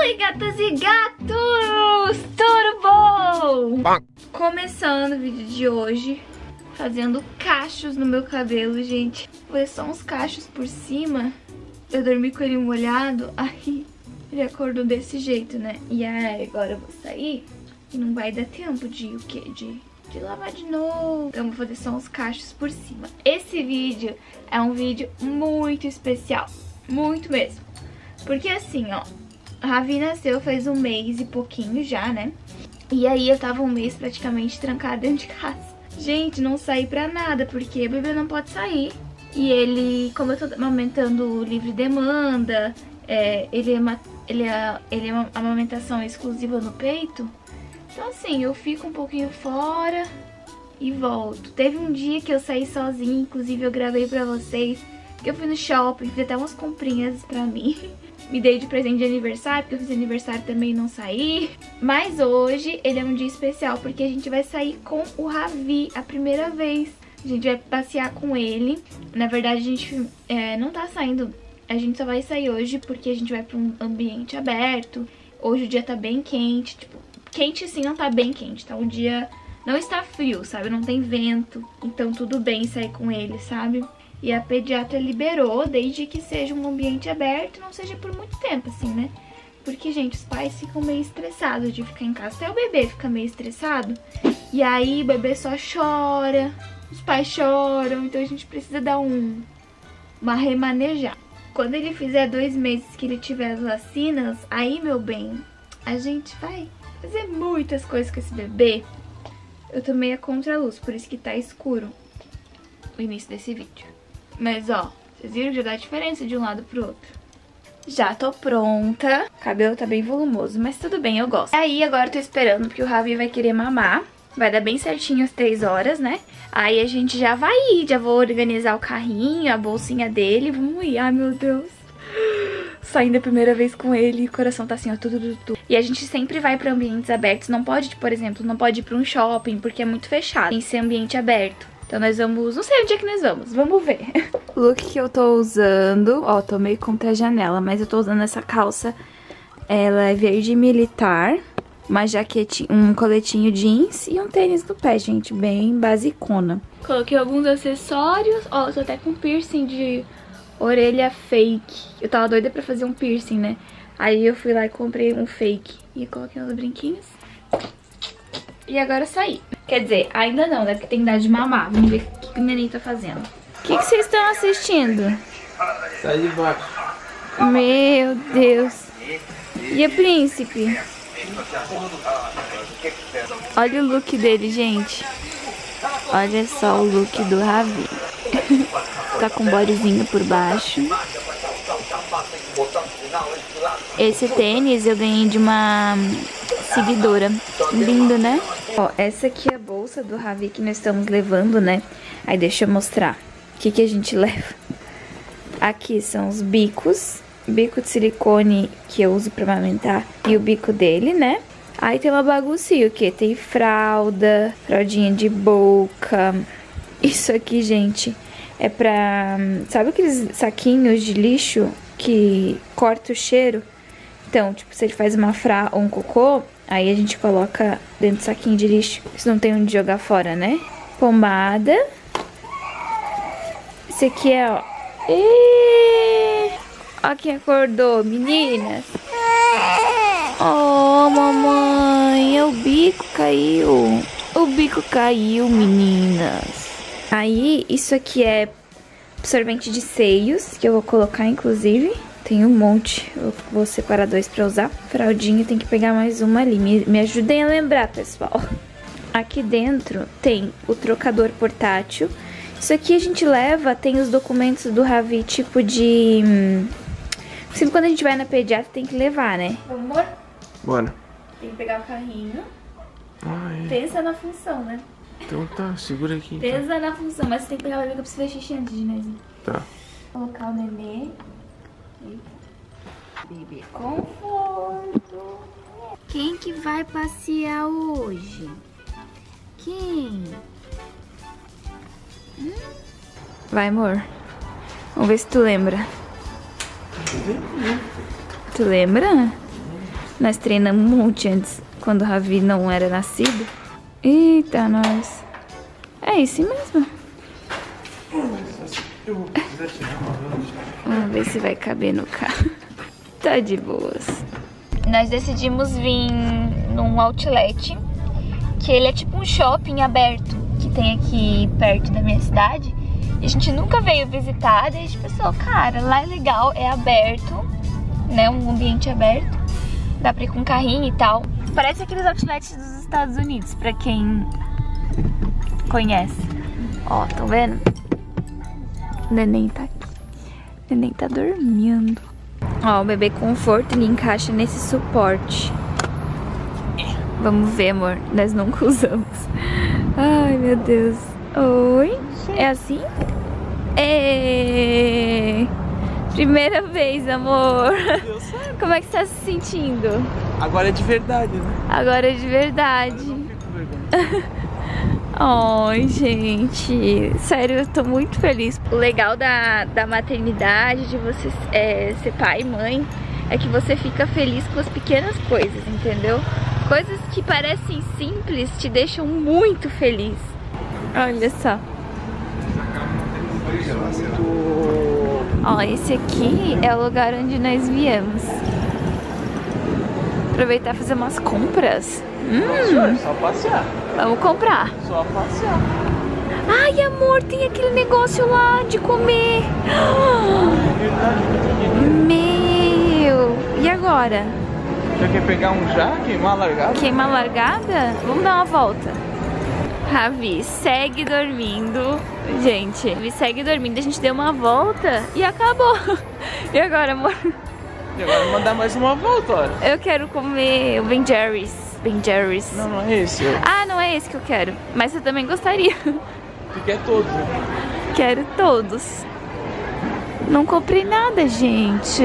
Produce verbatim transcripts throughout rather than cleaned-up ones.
Oi, gatas e gatos! Tudo bom? Começando o vídeo de hoje, fazendo cachos no meu cabelo, gente. Foi só uns cachos por cima. Eu dormi com ele molhado, aí ele acordou desse jeito, né? E aí agora eu vou sair e não vai dar tempo de o quê? De, de lavar de novo. Então eu vou fazer só uns cachos por cima. Esse vídeo é um vídeo muito especial, muito mesmo. Porque assim, ó, a Ravi nasceu faz um mês e pouquinho já, né? E aí eu tava um mês praticamente trancada dentro de casa. Gente, não saí pra nada, porque o bebê não pode sair. E ele, como eu tô amamentando livre demanda, é, ele, é uma, ele, é, ele é uma amamentação exclusiva no peito. Então assim, eu fico um pouquinho fora e volto. Teve um dia que eu saí sozinha, inclusive eu gravei pra vocês, que eu fui no shopping, fiz até umas comprinhas pra mim. Me dei de presente de aniversário, porque eu fiz aniversário também e não saí. Mas hoje ele é um dia especial, porque a gente vai sair com o Ravi a primeira vez. A gente vai passear com ele. Na verdade, a gente é, não tá saindo. A gente só vai sair hoje porque a gente vai pra um ambiente aberto. Hoje o dia tá bem quente. Tipo, quente sim, não tá bem quente, tá? O dia não está frio, sabe? Não tem vento. Então tudo bem sair com ele, sabe? E a pediatra liberou, desde que seja um ambiente aberto, não seja por muito tempo, assim, né? Porque, gente, os pais ficam meio estressados de ficar em casa. Até o bebê fica meio estressado. E aí o bebê só chora, os pais choram, então a gente precisa dar um, uma remanejada. Quando ele fizer dois meses que ele tiver as vacinas, aí, meu bem, a gente vai fazer muitas coisas com esse bebê. Eu tô meio a contraluz, por isso que tá escuro o início desse vídeo. Mas ó, vocês viram que já dá diferença de um lado pro outro. Já tô pronta. O cabelo tá bem volumoso, mas tudo bem, eu gosto. Aí agora eu tô esperando porque o Ravi vai querer mamar. Vai dar bem certinho as três horas, né? Aí a gente já vai ir, já vou organizar o carrinho, a bolsinha dele. Vamos ir, ai meu Deus. Saindo a primeira vez com ele, o coração tá assim, ó, tudo, tudo, tudo. E a gente sempre vai pra ambientes abertos. Não pode, por exemplo, não pode ir pra um shopping porque é muito fechado. Tem que ser ambiente aberto. Então nós vamos... Não sei onde é que nós vamos. Vamos ver. O look que eu tô usando... Ó, tô meio contra a janela, mas eu tô usando essa calça. Ela é verde militar. Uma jaquetinha... Um coletinho jeans e um tênis no pé, gente. Bem basicona. Coloquei alguns acessórios. Ó, eu tô até com piercing de orelha fake. Eu tava doida pra fazer um piercing, né? Aí eu fui lá e comprei um fake. E coloquei uns brinquinhos. E agora eu saí. Quer dizer, ainda não, né? Porque tem que dar de mamar. Vamos ver o que o neném tá fazendo. O que, que vocês estão assistindo? Sai de baixo. Meu Deus. E o príncipe? Olha o look dele, gente. Olha só o look do Ravi. Tá com um bodyzinho por baixo. Esse tênis eu ganhei de uma seguidora. Lindo, né? Ó, essa aqui é a bolsa do Ravi que nós estamos levando, né? Aí deixa eu mostrar o que que a gente leva. Aqui são os bicos. Bico de silicone que eu uso pra amamentar. E o bico dele, né? Aí tem uma baguncinha, o quê? Tem fralda, fraldinha de boca. Isso aqui, gente, é pra... Sabe aqueles saquinhos de lixo que corta o cheiro? Então, tipo, se ele faz uma fra ou um cocô, aí a gente coloca dentro do saquinho de lixo. Se não tem onde jogar fora, né? Pomada. Esse aqui é, ó. E... Ó quem acordou, meninas. Oh, mamãe, o bico caiu. O bico caiu, meninas. Aí, isso aqui é absorvente de seios, que eu vou colocar, inclusive. Tem um monte, eu vou separar dois pra usar. Fraldinha, tem que pegar mais uma ali. Me, me ajudem a lembrar, pessoal. Aqui dentro tem o trocador portátil. Isso aqui a gente leva, tem os documentos do Ravi, tipo de... Sempre quando a gente vai na pediatra tem que levar, né? Vamos, amor? Bora. Tem que pegar o carrinho. Ai. Pensa na função, né? Então tá, segura aqui. Então. Pensa na função, mas você tem que pegar o bebê que eu preciso fazer xixi antes de nós ir. Tá. Colocar o nenê. Bebê conforto. Quem que vai passear hoje? Quem? Hum? Vai, amor. Vamos ver se tu lembra. Tu lembra? Nós treinamos um monte antes, quando o Ravi não era nascido. Eita, nós. É isso mesmo. Vamos ver se vai caber no carro. Tá de boas. Nós decidimos vir num outlet, que ele é tipo um shopping aberto, que tem aqui perto da minha cidade. E a gente nunca veio visitar, daí a gente pensou, cara, lá é legal, é aberto, né, um ambiente aberto. Dá pra ir com carrinho e tal. Parece aqueles outlets dos Estados Unidos, pra quem conhece. Ó, tão vendo? O neném tá aqui. O neném tá dormindo. Ó, o bebê conforto, ele encaixa nesse suporte. Vamos ver, amor. Nós nunca usamos. Ai, meu Deus. Oi? É assim? É... Primeira vez, amor. Deu certo. Como é que você tá se sentindo? Agora é de verdade, né? Agora é de verdade. Ai, gente, sério, eu tô muito feliz. O legal da, da maternidade, de você é, ser pai e mãe, é que você fica feliz com as pequenas coisas, entendeu? Coisas que parecem simples te deixam muito feliz. Olha só. Ó, esse aqui é o lugar onde nós viemos. Aproveitar e fazer umas compras. Hum. Só passear. Vamos comprar. Só passear. Ai, amor, tem aquele negócio lá de comer. Meu. E agora? Já quer pegar um já? Queimar a largada? Queimar a largada? Vamos dar uma volta. Ravi segue dormindo. Gente, Ravi segue dormindo. A gente deu uma volta e acabou. E agora, amor? E agora mandar mais uma volta, olha. Eu quero comer o Ben Jerry's. Ben Jerry's. Não, não é esse. Eu... Ah, não é esse que eu quero. Mas eu também gostaria. Tu quer todos, né? Quero todos. Não comprei nada, gente.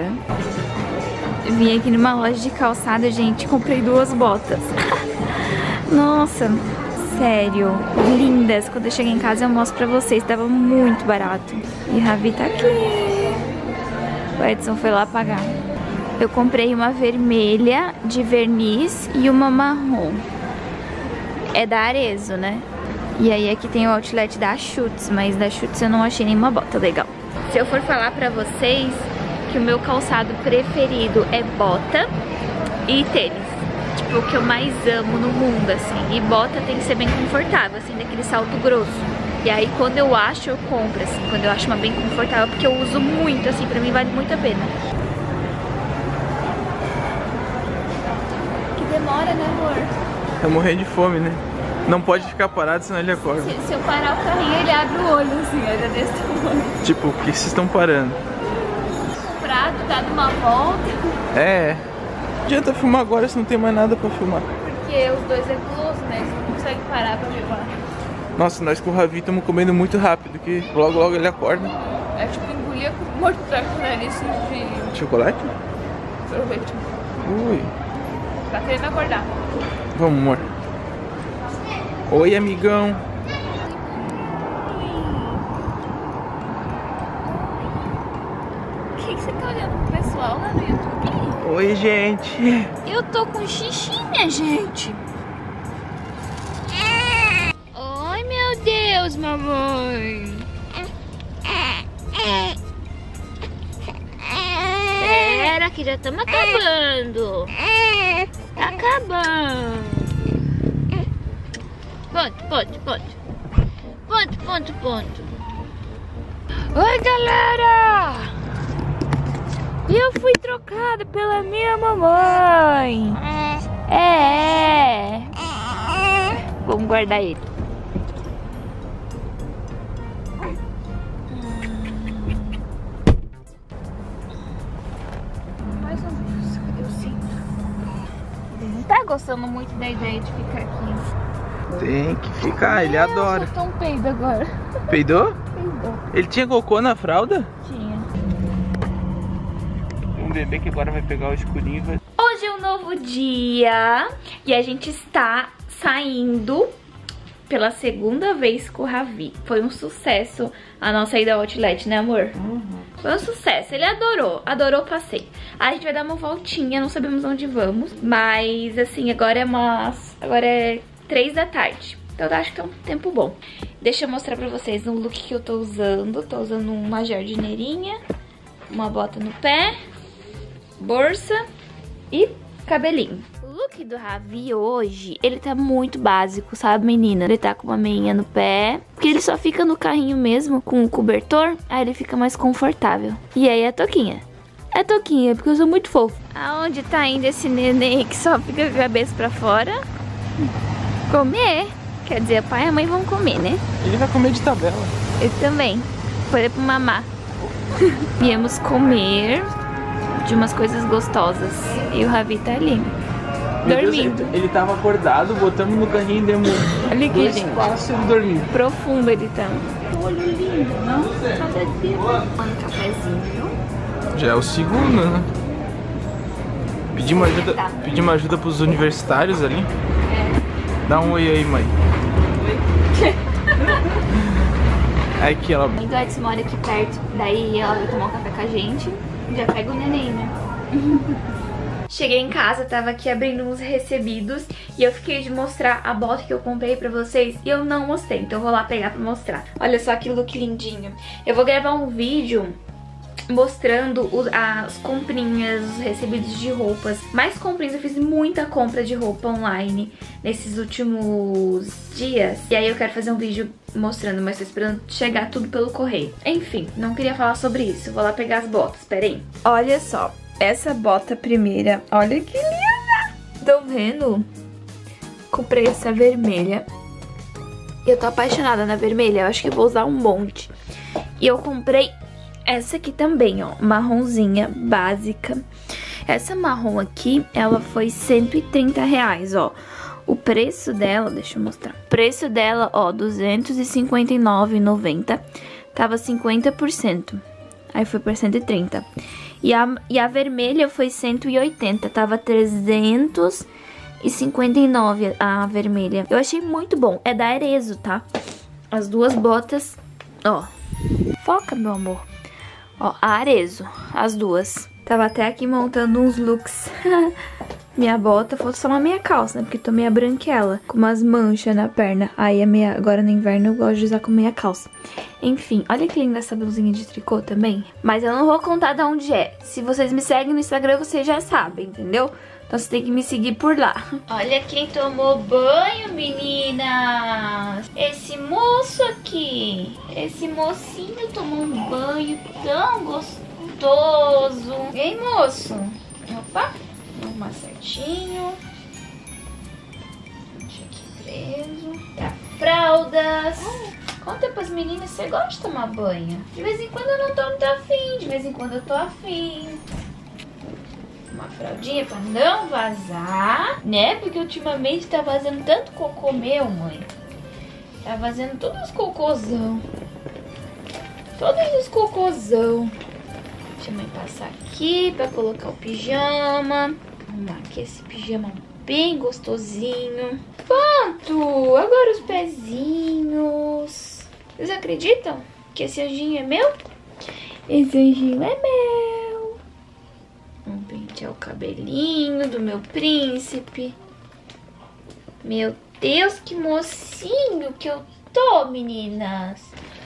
Vim aqui numa loja de calçado, gente. Comprei duas botas. Nossa, sério. Lindas. Quando eu cheguei em casa eu mostro pra vocês. Tava muito barato. E Ravi tá aqui. O Edson foi lá pagar. Eu comprei uma vermelha de verniz e uma marrom. É da Arezzo, né? E aí aqui tem o outlet da Schutz, mas da Schutz eu não achei nenhuma bota legal. Se eu for falar pra vocês que o meu calçado preferido é bota e tênis. Tipo, o que eu mais amo no mundo, assim. E bota tem que ser bem confortável, assim, daquele salto grosso. E aí quando eu acho, eu compro, assim, quando eu acho uma bem confortável, porque eu uso muito, assim, pra mim vale muito a pena. Que demora, né, amor? Tá morrendo de fome, né? Não pode ficar parado, senão ele acorda. Se, se eu parar o carrinho, ele abre o olho, assim, olha desse tamanho. Tipo, por que vocês estão parando? O prato tá numa volta. É. Não adianta filmar agora se não tem mais nada pra filmar. Porque os dois é guloso, né? Você não consegue parar pra filmar. Nossa, nós com o Ravi estamos comendo muito rápido, que logo logo ele acorda. É tipo engolir com morto pra com nariz de Chocolate? sorvete. Ui. Tá querendo acordar. Vamos, amor. Oi, amigão. O que, que você tá olhando pro pessoal lá no YouTube? Oi, gente. Eu tô com xixi, minha gente. Ai, meu Deus, mamãe. Espera que já estamos acabando. Tá acabando. Ponto, ponto, ponto. Ponto, ponto, ponto. Oi, galera! Eu fui trocada pela minha mamãe. É. Vamos guardar ele. Mais ou menos, eu sinto. Não tá gostando muito da ideia de ficar aqui. Tem que ficar, ele Meu, adora. soltou um peido agora. Peidou? Peidou. Ele tinha cocô na fralda? Tinha. Um bebê que agora vai pegar o escurinho e vai... Hoje é um novo dia e a gente está saindo pela segunda vez com o Ravi. Foi um sucesso a nossa ida ao Outlet, né, amor? Uhum. Foi um sucesso, ele adorou, adorou o passeio. A gente vai dar uma voltinha, não sabemos onde vamos, mas assim, agora é umas... agora é três da tarde. Então eu acho que é um tempo bom. Deixa eu mostrar pra vocês o look que eu tô usando. Tô usando uma jardineirinha, uma bota no pé, bolsa e cabelinho. O look do Ravi hoje, ele tá muito básico, sabe, menina? Ele tá com uma meinha no pé, porque ele só fica no carrinho mesmo, com o cobertor, aí ele fica mais confortável. E aí a touquinha. É touquinha, porque eu sou muito fofo. Aonde tá indo esse neném que só fica com a cabeça pra fora? Comer. Quer dizer, o pai e a mãe vão comer, né? Ele vai comer de tabela. Eu também. Foi pro mamar. Viemos comer de umas coisas gostosas. E o Ravi tá ali, dormindo. Deus, ele tava acordado, botamos no carrinho e demos Olha aqui, dois gente. passos e ele dormiu. Profundo ele tá. Olho lindo, não? Cada dia tomando um cafezinho. Já é o segundo, né? Pedimos ajuda, Tá. pedimos ajuda pros universitários ali. É. Dá um oi aí, mãe. Aqui ela... A Edson mora aqui perto, daí ela vai tomar um café com a gente. Já pega o neném, né? Cheguei em casa, tava aqui abrindo uns recebidos e eu fiquei de mostrar a bota que eu comprei pra vocês e eu não mostrei, então eu vou lá pegar pra mostrar. Olha só que look lindinho. Eu vou gravar um vídeo mostrando os, as comprinhas, os recebidos de roupas. Mais comprinhas, eu fiz muita compra de roupa online nesses últimos dias. E aí eu quero fazer um vídeo mostrando, mas tô esperando chegar tudo pelo correio. Enfim, não queria falar sobre isso. Vou lá pegar as botas, peraí. Olha só, essa bota primeira, olha que linda! Estão vendo? Comprei essa vermelha. Eu tô apaixonada na vermelha, eu acho que eu vou usar um monte. E eu comprei essa aqui também, ó, marronzinha, básica. Essa marrom aqui, ela foi cento e trinta reais, ó. O preço dela, deixa eu mostrar. O preço dela, ó, duzentos e cinquenta e nove reais e noventa centavos. Tava cinquenta por cento. Aí foi por cento e trinta. E a, e a vermelha foi cento e oitenta, tava trezentos e cinquenta e nove a vermelha. Eu achei muito bom, é da Arezzo, tá? As duas botas, ó. Foca, meu amor. Ó, a Arezzo, as duas. Tava até aqui montando uns looks. Minha bota, falta só uma meia calça, né? Porque tô meia branquela, com umas manchas na perna. Aí a meia, agora no inverno eu gosto de usar com meia calça. Enfim, olha que linda essa blusinha de tricô também. Mas eu não vou contar de onde é. Se vocês me seguem no Instagram, vocês já sabem, entendeu? Então você tem que me seguir por lá. Olha quem tomou banho, meninas! Esse moço aqui. Esse mocinho tomou um banho tão gostoso. Hein, moço? Opa! Vamos arrumar certinho. Deixa aqui preso. Tá, fraldas. Conta pras meninas, você gosta de tomar banho? De vez em quando eu não tô muito afim, de vez em quando eu tô afim. Uma fraldinha pra não vazar, né? Porque ultimamente tá vazando tanto cocô meu, mãe. Tá vazando todos os cocôzão. Todos os cocôzão. Deixa a mãe passar aqui pra colocar o pijama. Vamos lá, aqui esse pijama bem gostosinho. Pronto! Agora os pezinhos. Vocês acreditam que esse anjinho é meu? Esse anjinho é meu. Vamos pentear o cabelinho do meu príncipe. Meu Deus, que mocinho que eu tô, meninas.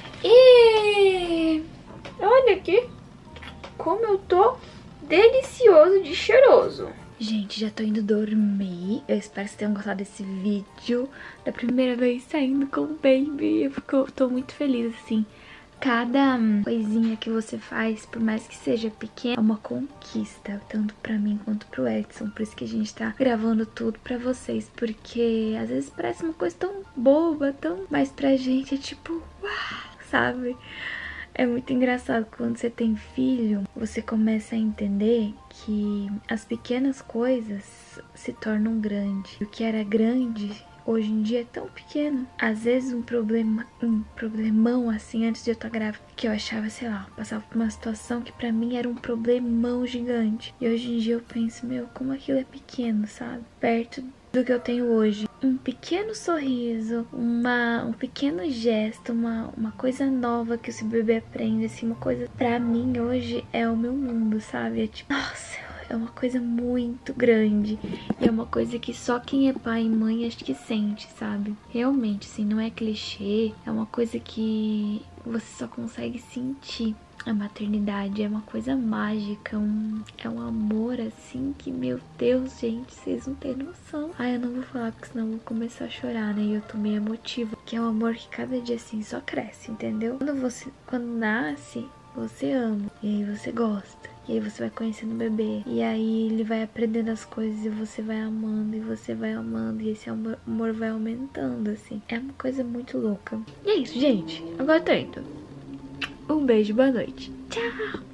E olha aqui como eu tô delicioso de cheiroso. Gente, já tô indo dormir. Eu espero que vocês tenham gostado desse vídeo. Da primeira vez saindo com o baby. Eu fico, tô muito feliz, assim. Cada coisinha que você faz, por mais que seja pequena, é uma conquista. Tanto pra mim quanto pro Edson. Por isso que a gente tá gravando tudo pra vocês. Porque às vezes parece uma coisa tão boba, tão... Mas pra gente é tipo, uau, sabe? É muito engraçado quando você tem filho, você começa a entender que as pequenas coisas se tornam grandes. O que era grande, hoje em dia é tão pequeno. Às vezes um problema, um problemão assim, antes de eu estar grávida, que eu achava, sei lá, passava por uma situação que pra mim era um problemão gigante. E hoje em dia eu penso, meu, como aquilo é pequeno, sabe? Perto do que eu tenho hoje. Um pequeno sorriso, uma, um pequeno gesto, uma, uma coisa nova que esse bebê aprende, assim, uma coisa pra mim hoje é o meu mundo, sabe? É tipo, nossa, é uma coisa muito grande. E é uma coisa que só quem é pai e mãe acho que sente, sabe? Realmente, assim, não é clichê, é uma coisa que você só consegue sentir. A maternidade é uma coisa mágica, um, é um amor assim que, meu Deus, gente, vocês não têm noção. Ai, eu não vou falar porque senão eu vou começar a chorar, né? E eu tô meio emotiva. Que é um amor que cada dia assim só cresce, entendeu? Quando você, quando nasce, você ama e aí você gosta. E aí você vai conhecendo o bebê. E aí ele vai aprendendo as coisas e você vai amando. E você vai amando. E esse amor, amor vai aumentando, assim. É uma coisa muito louca. E é isso, gente. Agora eu tô indo. Um beijo, boa noite. Tchau!